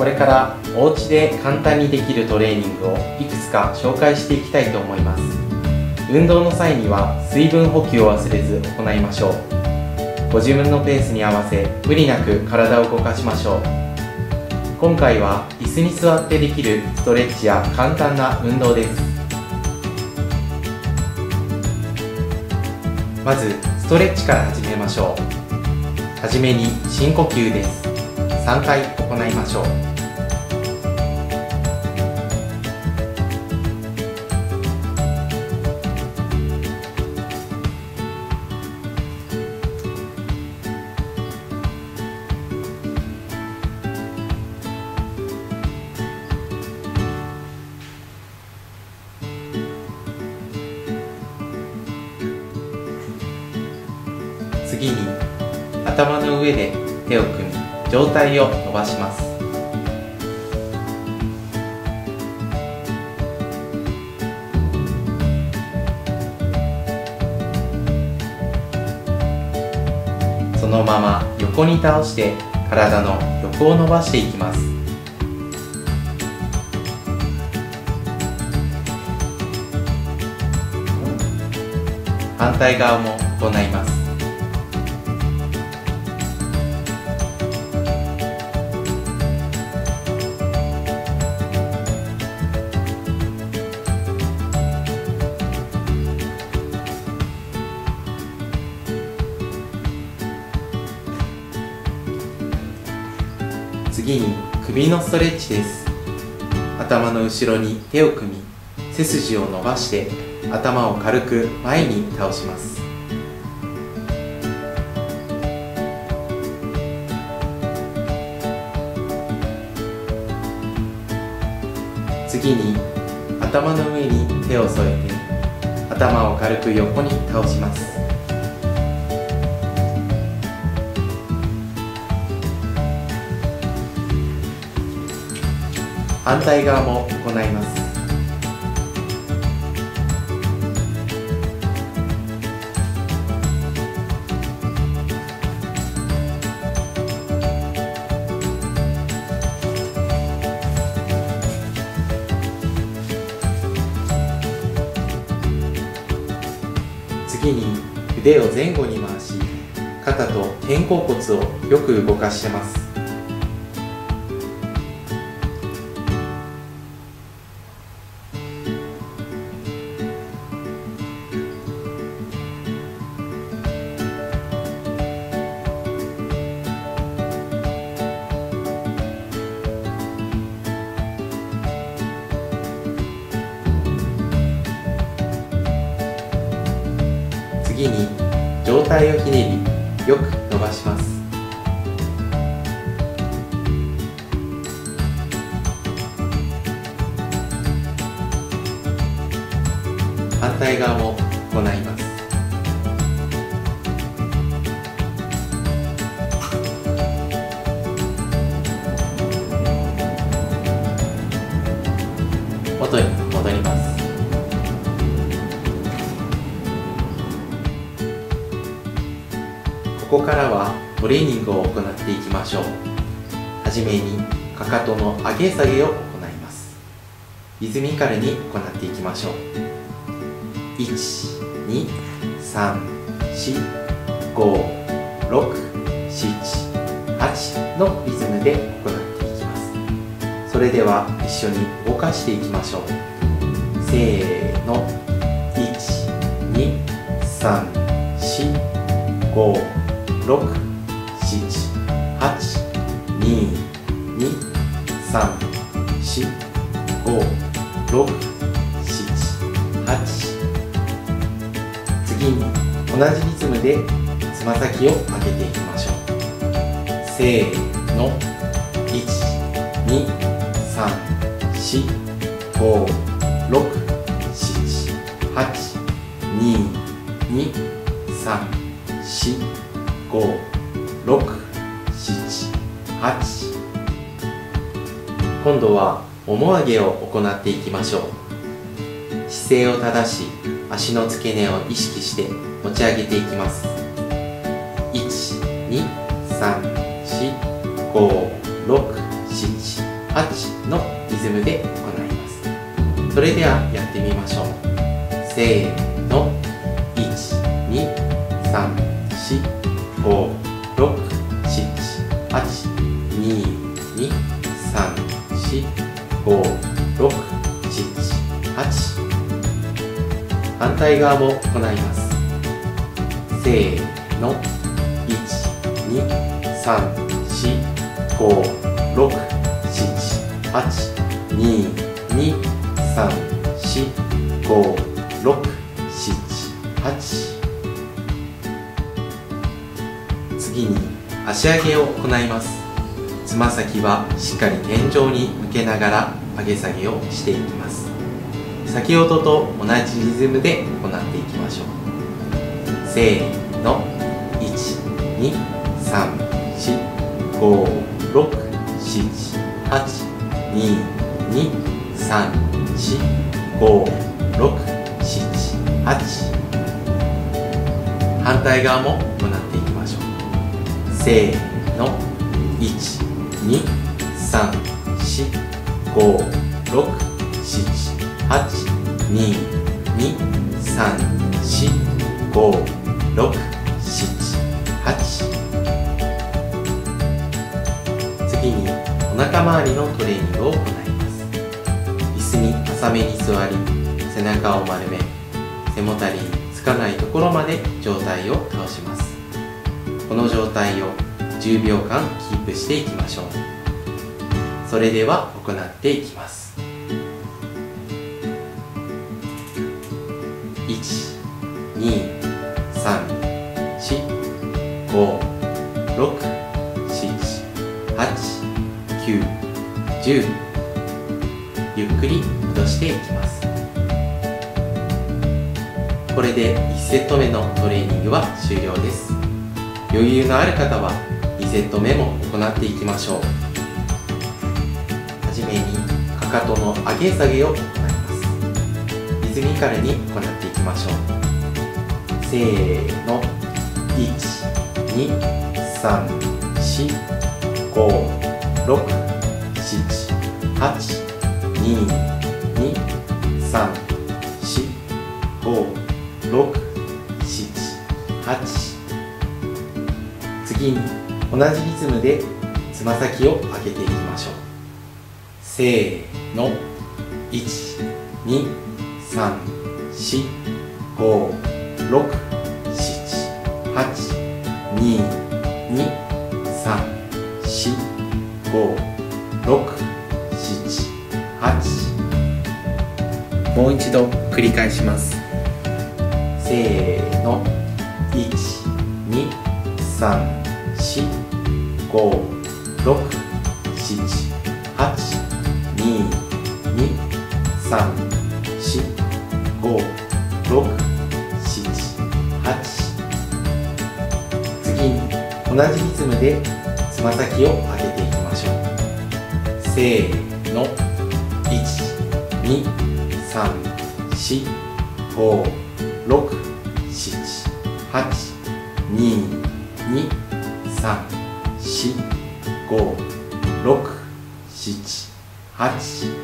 これからお家で簡単にできるトレーニングをいくつか紹介していきたいと思います。運動の際には水分補給を忘れず行いましょう。ご自分のペースに合わせ無理なく体を動かしましょう。今回は椅子に座ってできるストレッチや簡単な運動です。まずストレッチから始めましょう。はじめに深呼吸です。3回行いましょう。次に頭の上で手を組み上体を伸ばします。そのまま横に倒して体の横を伸ばしていきます。反対側も行います。次に首のストレッチです。頭の後ろに手を組み、背筋を伸ばして頭を軽く前に倒します。次に頭の上に手を添えて頭を軽く横に倒します。反対側も行います。次に腕を前後に回し、肩と肩甲骨をよく動かしてます。次に上体をひねり、よく伸ばします。反対側も行います。元に戻ります。ここからはトレーニングを行っていきましょう。はじめにかかとの上げ下げを行います。リズミカルに行っていきましょう。1、2、3、4、5、6、7、8のリズムで行っていきます。それでは一緒に動かしていきましょう。せーの、1、2、3、4、5、6、7、8、2、2、3、4、5、6、7、8。次に同じリズムでつま先を上げていきましょう。せーの、1、2、3、4、5、6、7、8、2、2、3、4、5、6、7、8。今度はもも上げを行っていきましょう。姿勢を正し、足の付け根を意識して持ち上げていきます。1、2、3、4、5、6、7、 8のリズムで行います。それではやってみましょう。せーの。1、2、3、4、5、6、7、8、2、2、3、4、5、6、7、8。反対側も行います。せーの。1、2、3、4、5、6、7、8、2、2、3、4、5、6、7、8。次に足上げを行います。つま先はしっかり天井に向けながら上げ下げをしていきます。先ほどと同じリズムで行っていきましょう。せーの。1、2、3、4、5、6、7、8、2、2、3、4、5、6、7、8。反対側も行っていきましょう。せーの。1、2、3、4、5、6、7、8、2、2、3、4、5、6、7、8。次にお腹周りのトレーニングを行います。椅子に浅めに座り、背中を丸め、背もたれにつかないところまで上体を倒します。この状態を10秒間キープしていきましょう。それでは行っていきます。1、2、3、4、5、6、7、8、9、10。ゆっくり戻していきます。これで1セット目のトレーニングは終了です。余裕のある方は2セット目も行っていきましょう。はじめにかかとの上げ下げを行います。リズミカルに行っていきましょう。せーの。1、2、3、4、5、6、7、8、2、2、3、4、5、6、7、8。次に同じリズムでつま先を上げていきましょう。せーの。1、2、3、4、5、6、7、8、2、2、3、4、5、6、7、8。もう一度繰り返します。せーの。1、2、3、4、5、6、7、8、2、2、3、4、5、6、7、8。次に同じリズムでつま先を上げていきましょう。せーの。1、2、3、4、5、6、7、8、2、2、3、4、5、6、7、8。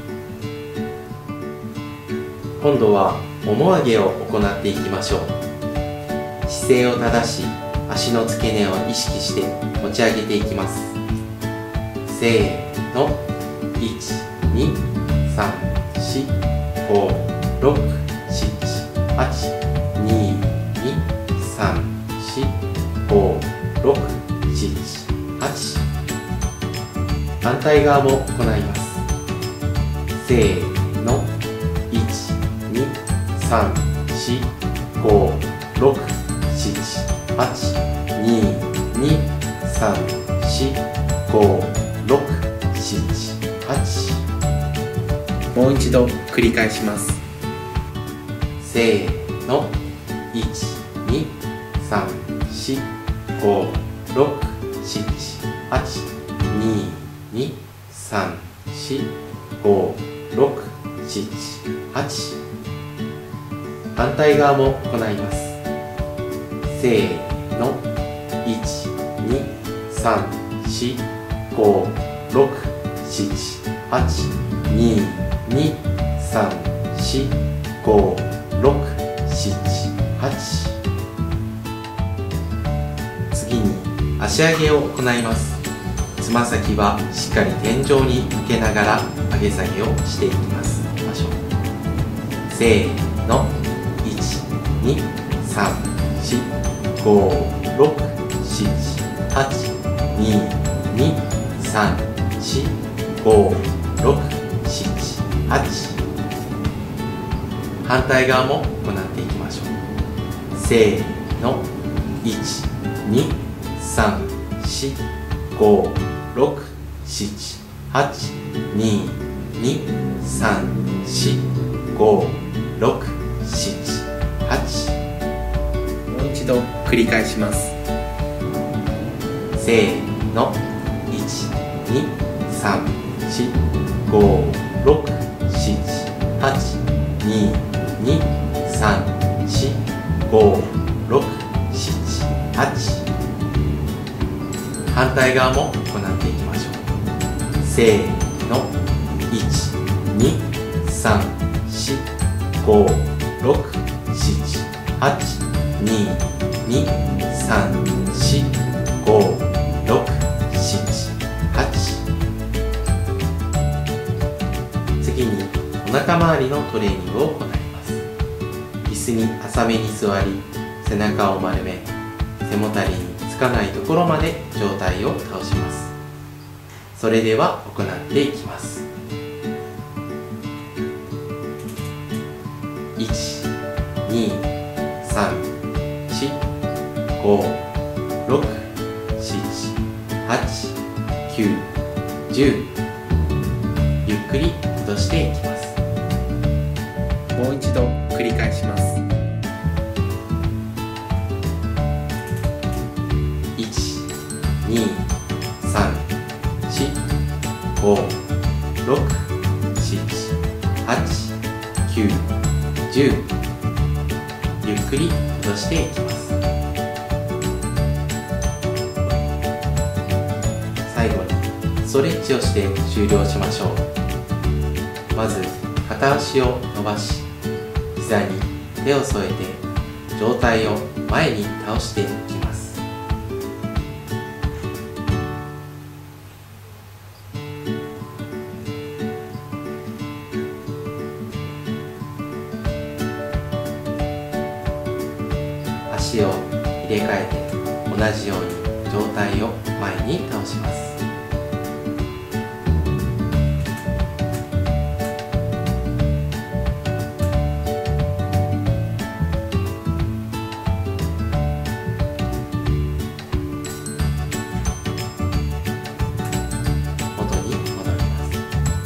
今度はもも上げを行っていきましょう。姿勢を正し、足の付け根を意識して持ち上げていきます。せーの。1、2、3、4、5、6、7、8、2、2、3、4、5、6、7、8。反対側も行います。せーの。1、2、3、4、5、6、7、8、2、2、3、4、5、6、7、8。もう一度繰り返します。せーの。1、2、3、4、5、6、7、8、2、2、3、4、5、6、7、8。反対側も行います。せーの。1、2、3、4、5、6、7、 次に足上げを行います。つま先はしっかり天井に向けながら上げ下げをしていきます。せーの、123456789101112131415161718。反対側も行っていきましょう。せーの、123456789101112131415161718。もう一度繰り返します。せーの、123456789101112131415161718。反対側も行っていきましょう。せーの、123456789101112131415161718。次にお腹周りのトレーニングを行います。椅子に浅めに座り、背中を丸め、背もたれにつかないところまで上体を倒します。それでは行っていきます。12345678910。ゆっくり戻していきます。もう一度繰り返します。12345678910。ゆっくり戻していきます。最後にストレッチをして終了しましょう。まず片足を伸ばし、膝に手を添えて上体を前に倒していきます。足を入れ替えて同じように上体を前に倒します。元に戻ります。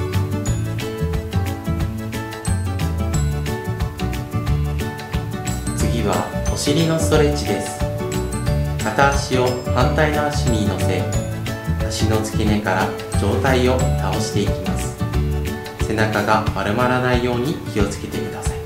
次はお尻のストレッチです。片足を反対の足に乗せ、足の付け根から上体を倒していきます。背中が丸まらないように気をつけてください。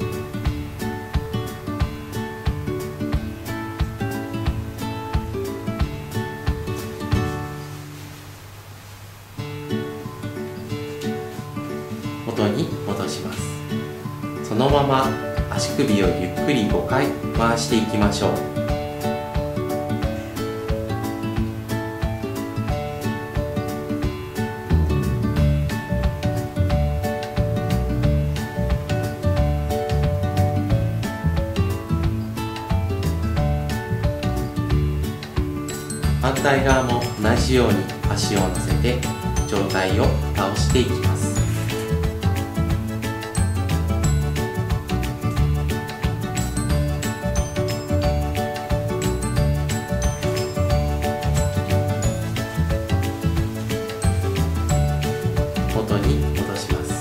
元に戻します。そのまま足首をゆっくり5回回していきましょう。反対側も同じように足を乗せて上体を倒していきます。元に戻します。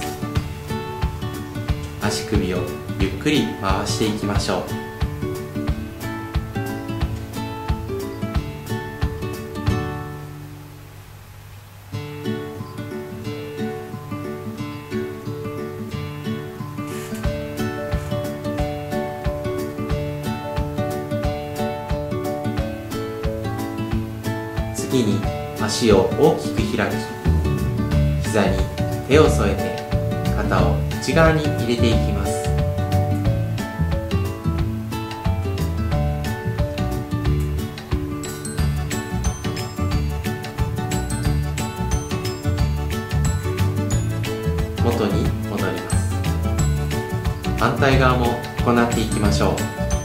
足首をゆっくり回していきましょう。次に足を大きく開き、膝膝に手を添えて肩を内側に入れていきます。元に戻ります。反対側も行っていきましょう。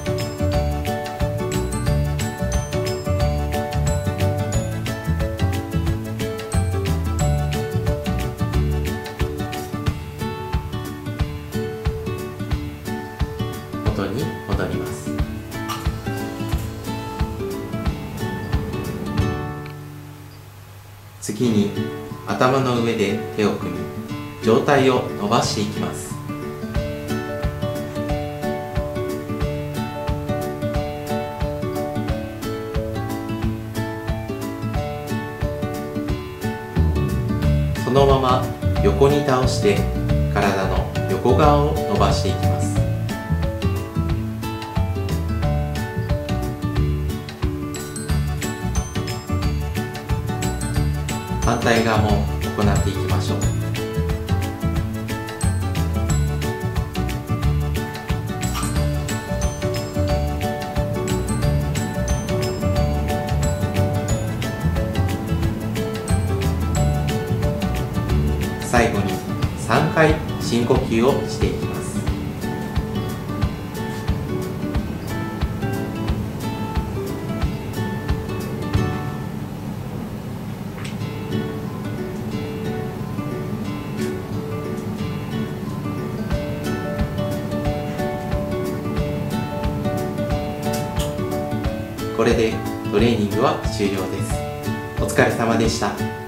元に戻ります。次に頭の上で手を組み、上体を伸ばしていきます。そのまま横に倒して体の横側を伸ばしていきます。反対側も行っていきましょう。最後に3回深呼吸をしていきます。これでトレーニングは終了です。お疲れ様でした。